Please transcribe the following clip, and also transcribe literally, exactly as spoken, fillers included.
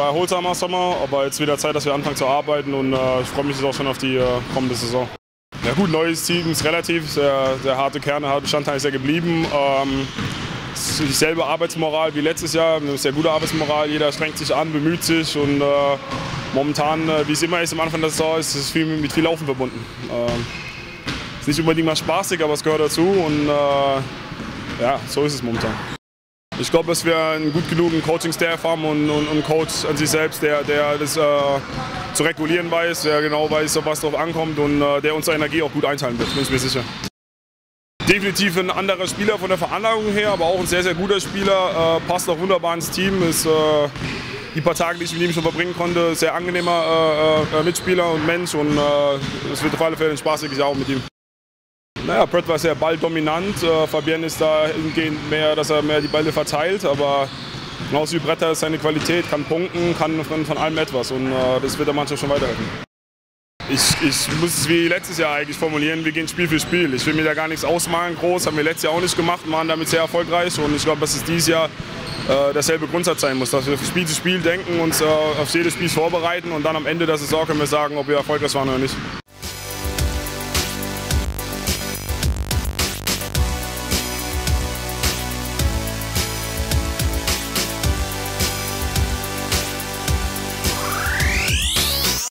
war ein erholsamer Sommer, aber jetzt wieder Zeit, dass wir anfangen zu arbeiten und äh, ich freue mich jetzt auch schon auf die äh, kommende Saison. Ja gut, neues Team ist relativ, sehr, sehr harte Kerne, harte Bestandteil ist ja geblieben. Ähm, dieselbe Arbeitsmoral wie letztes Jahr, eine sehr gute Arbeitsmoral, jeder strengt sich an, bemüht sich und äh, momentan, äh, wie es immer ist am Anfang der Saison, ist es viel, mit viel Laufen verbunden. Ähm, ist nicht unbedingt mal spaßig, aber es gehört dazu und äh, ja, so ist es momentan. Ich glaube, dass wir einen gut genugen Coaching-Staff haben und, und, und einen Coach an sich selbst, der, der das äh, zu regulieren weiß, der genau weiß, auf was drauf ankommt und äh, der unsere Energie auch gut einteilen wird, bin ich mir sicher. Definitiv ein anderer Spieler von der Veranlagung her, aber auch ein sehr, sehr guter Spieler, äh, passt auch wunderbar ins Team, ist äh, die paar Tage, die ich mit ihm schon verbringen konnte, sehr angenehmer äh, äh, Mitspieler und Mensch und äh, es wird auf alle Fälle ein spaßiges Jahr auch mit ihm. Naja, Brett war sehr balldominant, äh, Fabienne ist da hingehend mehr, dass er mehr die Bälle verteilt, aber genauso wie Bretter ist seine Qualität, kann punkten, kann von, von allem etwas und äh, das wird der Mannschaft schon weiterhelfen. Ich, ich muss es wie letztes Jahr eigentlich formulieren, wir gehen Spiel für Spiel. Ich will mir da gar nichts ausmalen groß, haben wir letztes Jahr auch nicht gemacht, waren damit sehr erfolgreich und ich glaube, dass es dieses Jahr äh, derselbe Grundsatz sein muss, dass wir Spiel zu Spiel denken, uns äh, auf jedes Spiel vorbereiten und dann am Ende der Saison können wir sagen, ob wir erfolgreich waren oder nicht.